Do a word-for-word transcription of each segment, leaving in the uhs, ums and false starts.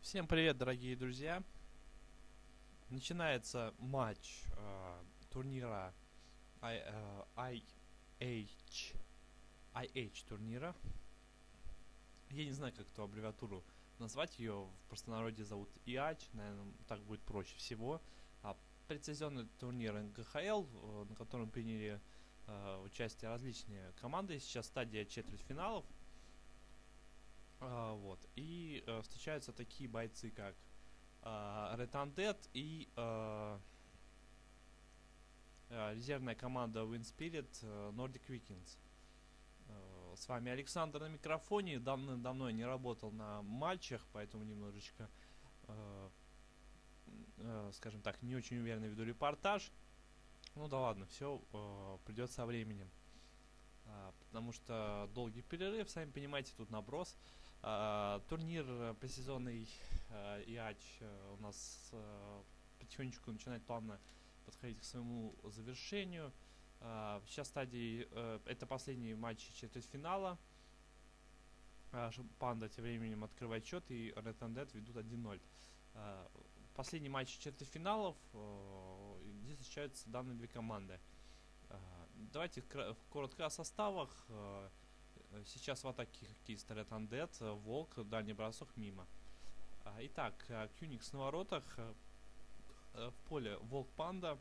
Всем привет, дорогие друзья! Начинается матч э, турнира I, э, IH, IH турнира. Я не знаю, как эту аббревиатуру назвать, ее в простонародье зовут ай эйч, наверное, так будет проще всего. А, предсезонный турнир эн ка ха эл, э, на котором приняли э, участие различные команды. Сейчас стадия четвертьфиналов. А, вот. И э, встречаются такие бойцы, как э, Red Undead и э, э, резервная команда WinSpirit э, Nordic Vikings. Э, с вами Александр на микрофоне. Давно-давно я не работал на матчах, поэтому немножечко, э, э, скажем так, не очень уверенно веду репортаж. Ну да ладно, все э, придет со временем. Э, потому что долгий перерыв, сами понимаете, тут наброс. Uh, турнир предсезонный uh, ай эйч uh, у нас uh, потихонечку начинает плавно подходить к своему завершению. Uh, сейчас стадии, uh, это последний матч четвертьфинала. Uh, Панда тем временем открывает счет, и Red Undead ведут один ноль. Uh, последний матч четвертьфиналов, uh, здесь встречаются данные две команды. Uh, давайте коротко о составах. Uh, Сейчас в атаке хоккеисты Red Undead, Волк, дальний бросок мимо. Итак, Кьюникс на воротах, в поле Волк Панда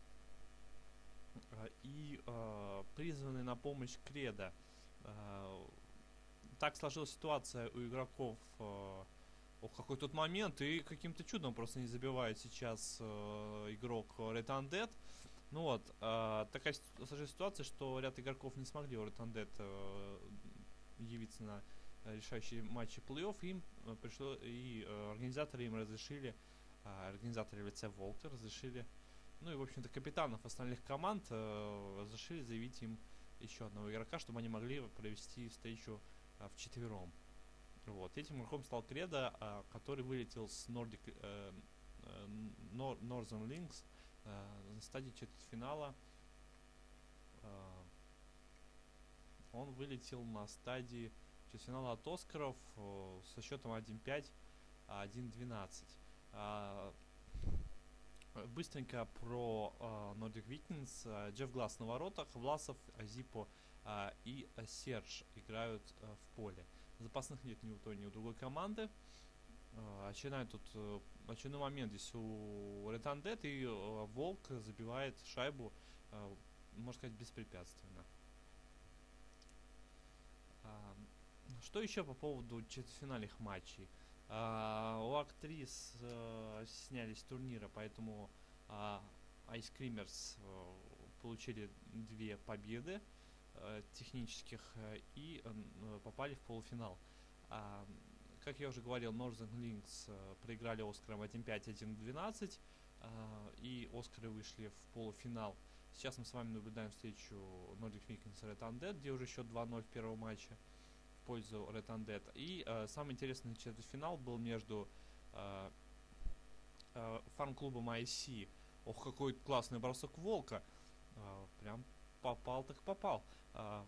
и призванный на помощь Кредо. Так сложилась ситуация у игроков. Ох, какой тут момент, и каким-то чудом просто не забивает сейчас игрок Red Undead. Ну вот, э, такая сложилась ситуация, что ряд игроков не смогли у Red Undead э, явиться на решающие матчи плей-офф. Им э, пришло, и э, организаторы им разрешили, э, организаторы в лице Волка разрешили, ну и, в общем-то, капитанов остальных команд э, разрешили заявить им еще одного игрока, чтобы они могли провести встречу э, вчетвером. Вот, этим игроком стал Кредо, э, который вылетел с Nordic, э, э, Northern Lynx на стадии четвертьфинала. Он вылетел на стадии четвертьфинала от Оскаров со счетом один пять, один двенадцать. Быстренько про Nordic Vikings. Джефф Гласс на воротах, Власов, Азипо и Серж играют в поле. Запасных нет ни у той, ни у другой команды. Очередной тут очередной момент здесь у Red Undead, и uh, Волк забивает шайбу, uh, можно сказать, беспрепятственно. Uh, что еще по поводу четвертьфинальных матчей? Uh, у актрис uh, снялись с турнира, поэтому uh, Ice Creamers uh, получили две победы uh, технических uh, и uh, попали в полуфинал. Uh, Как я уже говорил, Northern Lynx э, проиграли Оскарам один пять, один двенадцать, э, и Оскары вышли в полуфинал. Сейчас мы с вами наблюдаем встречу Nordic Vikings и Red Undead, где уже счет два ноль в первом матче в пользу Red Undead. И э, самый интересный четвертьфинал был между э, э, фан-клубом ай си. Ох, какой классный бросок Волка. Э, прям попал так попал. Э,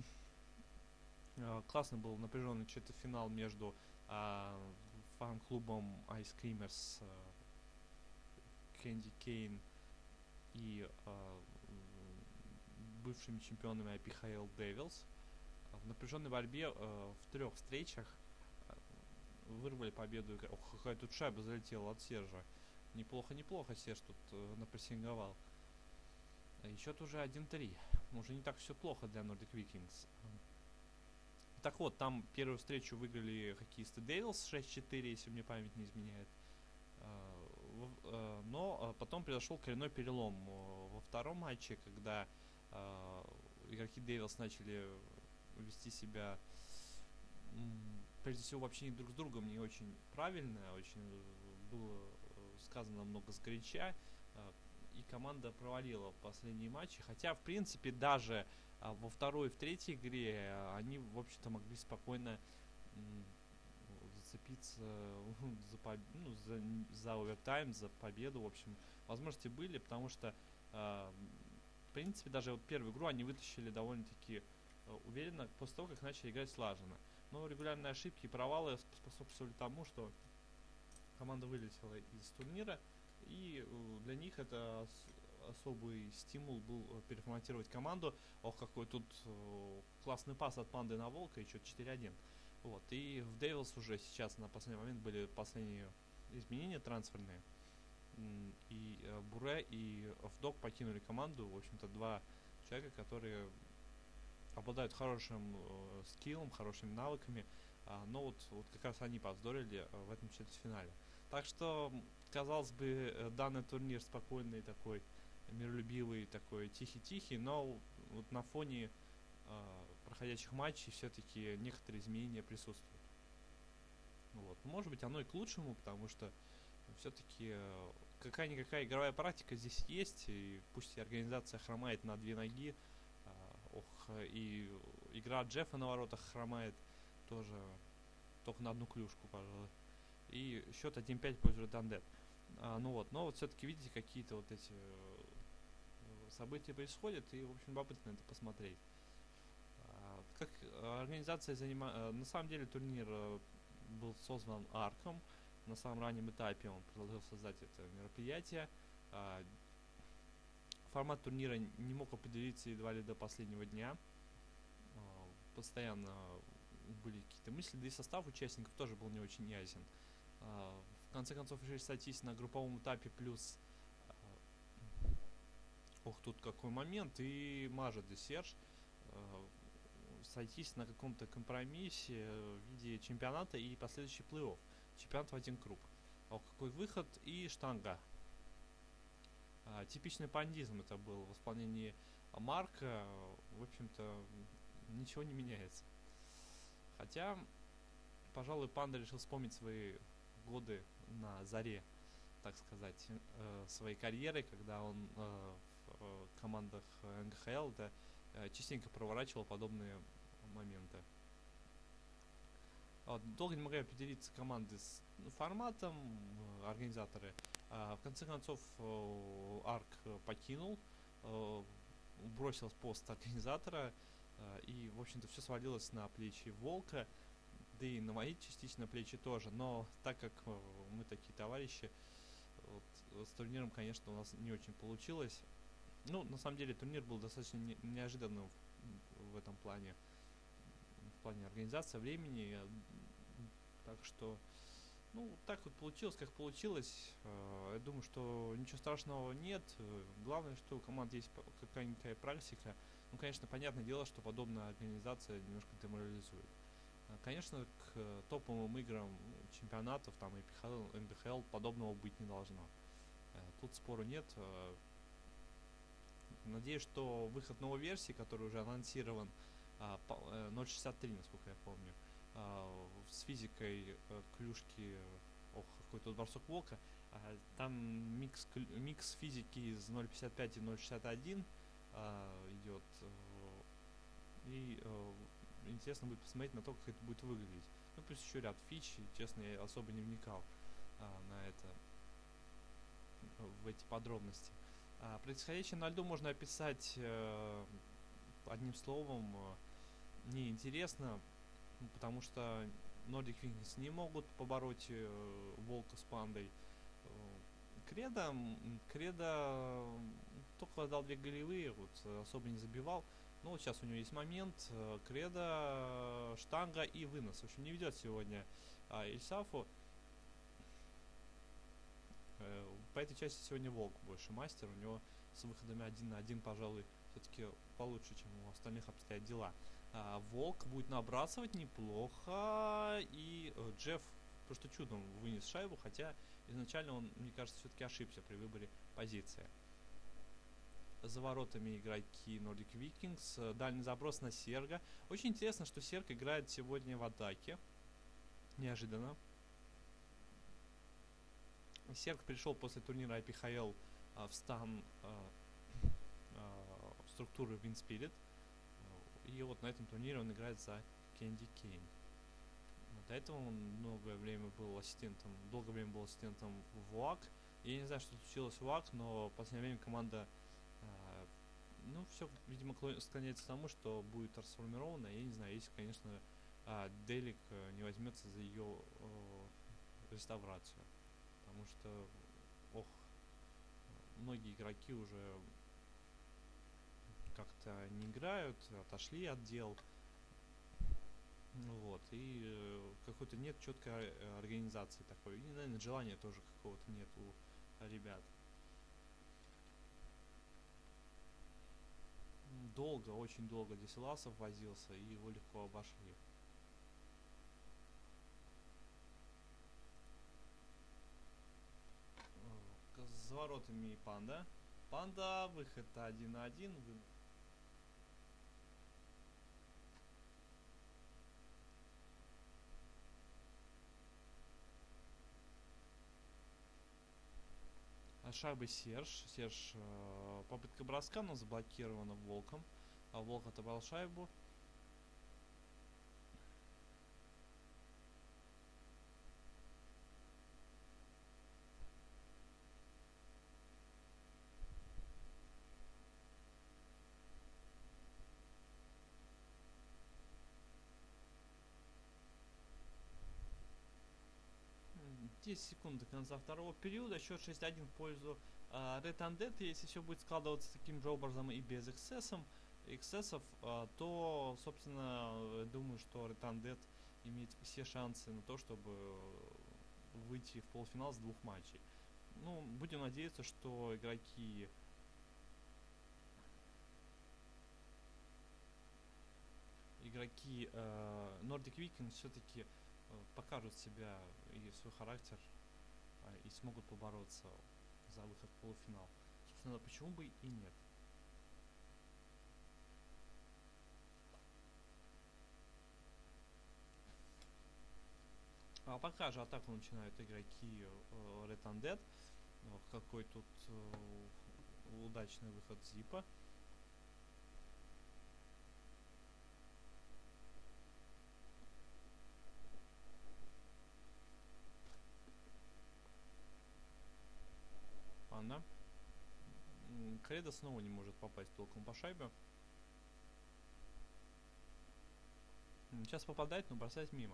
э, классный был напряженный четвертьфинал между Uh, фан-клубом Ice Creamers, uh, Candy Cane и uh, бывшими чемпионами ай пи эйч эл Devils. Uh, в напряженной борьбе uh, в трех встречах uh, вырвали победу. Ох, какая тут шайба залетела от Сержа. Неплохо, неплохо Серж тут uh, напрессинговал. И счет уже один три. Уже не так все плохо для Nordic Vikings. Так вот, там первую встречу выиграли хоккеисты Devils шесть четыре, если мне память не изменяет. Но потом произошел коренной перелом во втором матче, когда игроки Devils начали вести себя, прежде всего, в общении друг с другом не очень правильно, очень было сказано много сгоряча, и команда провалила последние матчи. Хотя, в принципе, даже а во второй и в третьей игре они, в общем-то, могли спокойно м, зацепиться за, поб... ну, за, за овертайм, за победу. В общем, возможности были, потому что, э, в принципе, даже вот первую игру они вытащили довольно-таки э, уверенно после того, как начали играть слаженно. Но регулярные ошибки и провалы способствовали тому, что команда вылетела из турнира, и э, для них это ос- особый стимул был э, переформатировать команду. Ох, какой тут э, классный пас от Панды на Волка, и счет четыре один. Вот, и в Devils уже сейчас на последний момент были последние изменения трансферные. М, И э, Буре и Вдок покинули команду. В общем-то, два человека, которые обладают хорошим э, скиллом, хорошими навыками. А, но вот, вот как раз они повздорили э, в этом четвертьфинале. Так что, м, казалось бы, э, данный турнир спокойный такой, миролюбивый, такой тихий-тихий, но вот на фоне э, проходящих матчей все-таки некоторые изменения присутствуют. Вот. Может быть, оно и к лучшему, потому что все-таки э, какая-никакая игровая практика здесь есть, и пусть и организация хромает на две ноги, а, ох, и игра Джеффа на воротах хромает тоже только на одну клюшку, пожалуй. И счет один пять в пользу Red А, ну вот, но вот все-таки видите, какие-то вот эти э, события происходят, и, в общем, любопытно это посмотреть. А, как э, организация занимает... На самом деле турнир э, был создан Арком. На самом раннем этапе он предложил создать это мероприятие. А, формат турнира не мог определиться едва ли до последнего дня. А, постоянно были какие-то мысли, да и состав участников тоже был не очень ясен. А, в конце концов решили сойтись на групповом этапе плюс... а, Ох, тут какой момент. И Мажа де Серж а, сойтись на каком-то компромиссе в виде чемпионата и последующий плей-офф. Чемпионат в один круг. Ох, какой выход и штанга. А, типичный пандизм это был в исполнении Марка. В общем-то, ничего не меняется. Хотя, пожалуй, Панда решил вспомнить свои годы на заре, так сказать, э, своей карьеры, когда он э, в э, командах эн ха эл да, э, частенько проворачивал подобные моменты. Вот, долго не могли определиться команды с ну, форматом, э, организаторы. А, в конце концов, э, Арк покинул, э, бросил пост организатора, э, и, в общем-то, все свалилось на плечи Волка, да и на мои частично плечи тоже. Но так как э, мы такие товарищи, вот, с турниром, конечно, у нас не очень получилось. Ну, на самом деле, турнир был достаточно не- неожиданным в, в этом плане, в плане организации времени. Так что, ну, так вот получилось, как получилось. Э, Я думаю, что ничего страшного нет. Э, Главное, что у команд есть п- какая-никакая практика. Ну, конечно, понятное дело, что подобная организация немножко деморализует. Э, Конечно, к э, топовым играм чемпионатов, там и эн би эл подобного быть не должно. Э, Тут спору нет. Э, Надеюсь, что выход новой версии, который уже анонсирован, а, по- э, ноль шестьдесят три, насколько я помню, а, с физикой э, клюшки, ох, какой тут бросок Волка, а, там микс, клю- микс физики из ноль пятьдесят пять и ноль шестьдесят один а, идет. э, И э, интересно будет посмотреть на то, как это будет выглядеть. Ну, плюс еще ряд фич, и, честно, я особо не вникал а, на это, в эти подробности. А, происходящее на льду можно описать э, одним словом э, неинтересно, ну, потому что Nordic Vikings не могут побороть э, Волка с Пандой. Э, Кредо, м, Кредо м, только дал две голевые, вот, э, особо не забивал. Но вот сейчас у него есть момент, э, Кредо, штанга и вынос. В общем, не ведет сегодня а, Ильсафу. Э, По этой части сегодня Волк больше мастер. У него с выходами один на один, пожалуй, все-таки получше, чем у остальных обстоят дела. А, Волк будет набрасывать неплохо. И э, Джефф просто чудом вынес шайбу, хотя изначально он, мне кажется, все-таки ошибся при выборе позиции. За воротами игроки Nordic Vikings. Э, Дальний заброс на Серга. Очень интересно, что Серг играет сегодня в атаке. Неожиданно. Серг пришел после турнира ай пи эйч эл а, в стан а, а, в структуры WinSpirit. И вот на этом турнире он играет за Candy Cane. Вот до этого он многое время был ассистентом, долгое время был ассистентом в ВУАК. Я не знаю, что случилось в ВУАК, но в последнее время команда, а, ну, все, видимо, склоняется к тому, что будет трансформирована. Я не знаю, если, конечно, а, Делик а, не возьмется за ее а, реставрацию. потому что, ох, многие игроки уже как-то не играют, отошли от дел. Вот, и э, какой-то нет четкой э, организации такой. И, наверное, желания тоже какого-то нет у ребят. Долго, очень долго здесь Власов возился, и его легко обошли. Э, За воротами Панда. Панда, выход один на один. Шайба Серж. Серж, э, попытка броска, но заблокирована Волком. А Волк отобрал шайбу. десять секунд до конца второго периода. Счет шесть один в пользу э, Red Undead. Если все будет складываться таким же образом и без эксцессов, эксцессов э, то, собственно, думаю, что Red Undead имеет все шансы на то, чтобы выйти в полуфинал с двух матчей. Ну, будем надеяться, что игроки игроки э, Nordic Vikings все-таки э, покажут себя и свой характер э, и смогут побороться за выход в полуфинал. Собственно, почему бы и нет. А пока же атаку начинают игроки э, Red Undead. Какой тут э, удачный выход Зипа. Панда. Кредо снова не может попасть толком по шайбе. Сейчас попадает, но бросать мимо.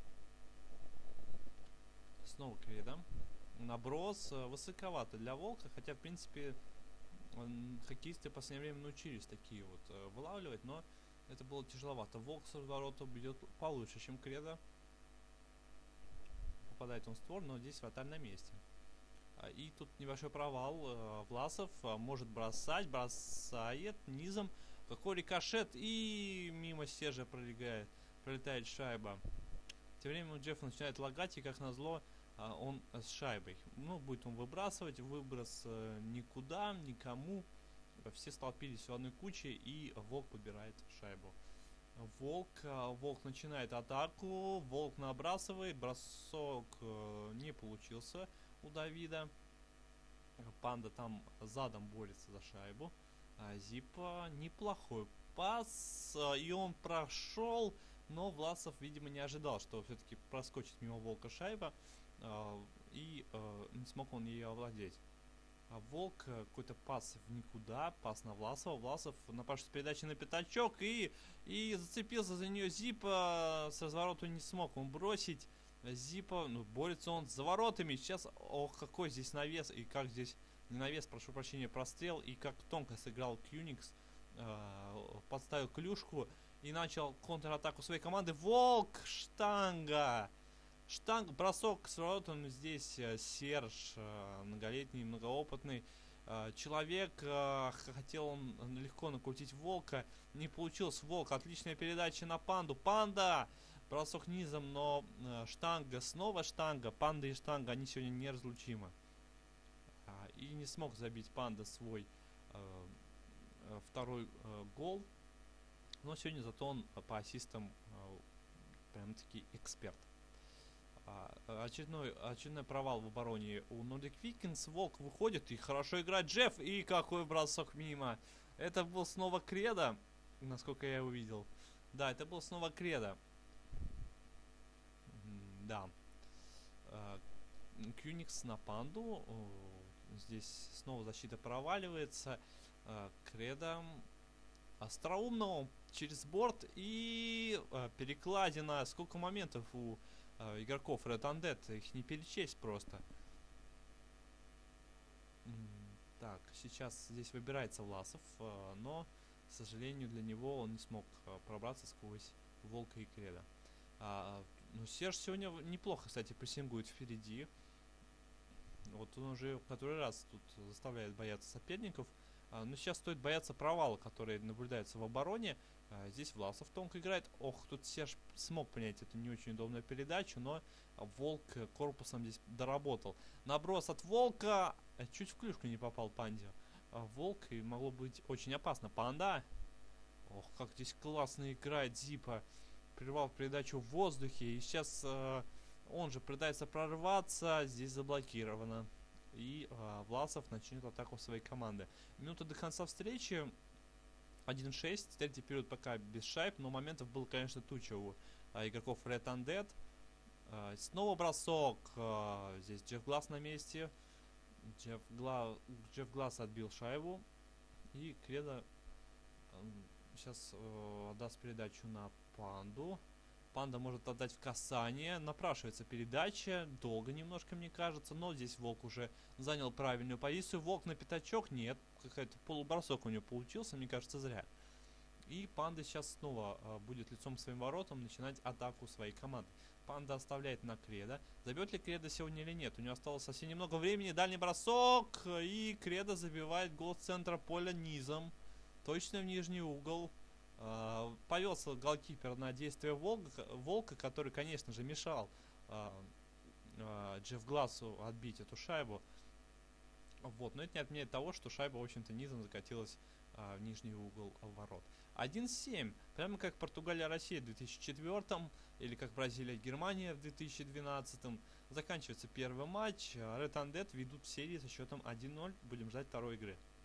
Снова Кредо. Наброс высоковато для Волка, хотя, в принципе, хоккеисты в последнее время научились такие вот э, вылавливать, но это было тяжеловато. Волк с разворота бьет получше, чем Кредо. Попадает он в створ, но здесь вратарь на месте. И тут небольшой провал. Э, Власов э, может бросать, бросает низом. Какой рикошет, и мимо Сержа пролегает, пролетает шайба. Тем временем Джефф начинает лагать, и как назло он с шайбой. Ну, будет он выбрасывать, выброс э, никуда, никому. Все столпились в одной куче, и Волк подбирает шайбу. Волк, э, Волк начинает атаку, Волк набрасывает, бросок э, не получился у Давида. Панда там задом борется за шайбу. А Зипа неплохой пас, э, и он прошел, но Власов, видимо, не ожидал, что все-таки проскочит мимо Волка шайба. Uh, и uh, не смог он ее овладеть. А Волк uh, какой-то пас в никуда, пас на Власова. Власов напавший с передачи на пятачок и, и зацепился за нее. Зипа с разворота не смог он бросить. Зипа, ну, борется он за воротами. Сейчас, ох, какой здесь навес, и как здесь, не навес, прошу прощения, прострел, и как тонко сыграл Кьюникс. Uh, подставил клюшку и начал контратаку своей команды. Волк, штанга! Штанг, бросок с воротом. Здесь э, Серж, э, многолетний, многоопытный э, человек. Э, хотел он легко накрутить Волка. Не получилось. Волк, отличная передача на Панду. Панда! Бросок низом, но э, штанга, снова штанга. Панда и штанга, они сегодня неразлучимы. А, и не смог забить Панда свой э, э, второй э, гол. Но сегодня зато он по ассистам э, прям-таки эксперт. Очередной, очередной провал в обороне у Nordic Vikings. Волк выходит и хорошо играет Джефф. И какой бросок мимо. Это был снова Кредо, насколько я увидел. Да, это был снова Кредо. Да. Кьюникс на Панду. Здесь снова защита проваливается. Кредо остроумно через борт. И перекладина. Сколько моментов у игроков Red Undead, их не перечесть просто. Так, сейчас здесь выбирается Власов, э, но, к сожалению, для него он не смог э, пробраться сквозь Волка и Креда. А, ну, Серж сегодня неплохо, кстати, прессингует впереди. Вот он уже в который раз тут заставляет бояться соперников. А, но сейчас стоит бояться провала, который наблюдается в обороне. А, здесь Власов тонко играет. Ох, тут Серж смог понять эту не очень удобную передачу, но Волк корпусом здесь доработал. Наброс от Волка. Чуть в клюшку не попал Панде. А, Волк, и могло быть очень опасно. Панда. Ох, как здесь классно играет Зипа. Прервал передачу в воздухе. И сейчас э, он же пытается прорваться. Здесь заблокировано. И э, Власов начнет атаку своей команды. Минута до конца встречи. один шесть. Третий период пока без шайб. Но моментов было, конечно, туча у э, игроков Red Undead. Э, снова бросок. Э, здесь Джефф Гласс на месте. Джефф, Гла... Джефф Гласс отбил шайбу. И Кредо э, сейчас э, даст передачу на Панду. Панда может отдать в касание. Напрашивается передача. Долго немножко, мне кажется. Но здесь Волк уже занял правильную позицию. Волк на пятачок. Нет. Какой-то полубросок у него получился. Мне кажется, зря. И Панда сейчас снова э, будет лицом к своим воротам начинать атаку своей команды. Панда оставляет на Кредо. Забьет ли Кредо сегодня или нет? У него осталось совсем немного времени. Дальний бросок. И Кредо забивает гол с центра поля низом. Точно в нижний угол. Uh, повелся голкипер на действие Волка, Волка, который, конечно же, мешал uh, uh, Джефф Глассу отбить эту шайбу. Вот, но это не отменяет того, что шайба, в общем-то, низом закатилась uh, в нижний угол ворот. один семь. Прямо как Португалия-Россия в две тысячи четвёртом или как Бразилия-Германия в две тысячи двенадцатом. Заканчивается первый матч. Red Undead ведут в серии со счетом один ноль. Будем ждать второй игры.